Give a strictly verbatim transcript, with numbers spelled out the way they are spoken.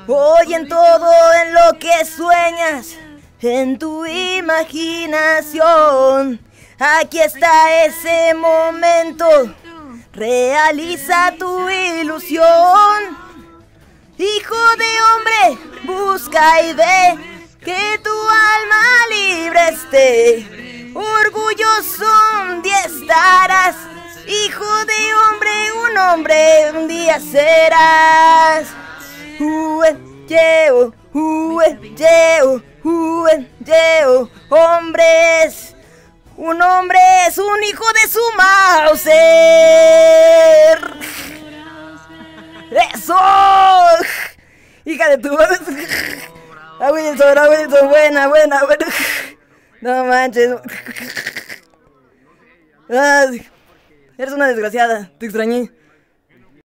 Hoy en todo en lo que sueñas, en tu imaginación, aquí está ese momento, realiza tu ilusión. Hijo de hombre, busca y ve que tu alma libre esté, orgulloso un día estarás. Hijo de hombre, un hombre un día serás. Ue, yeo, ue, yeo, ue, yeo. Hombre es, un hombre es un hijo de su Mauser. ¡Eso! ¡Hija de tu... ¡Ah, Wilson, ah, Wilson! ¡Buena, buena, buena! No manches. Ah, eres una desgraciada, te extrañé.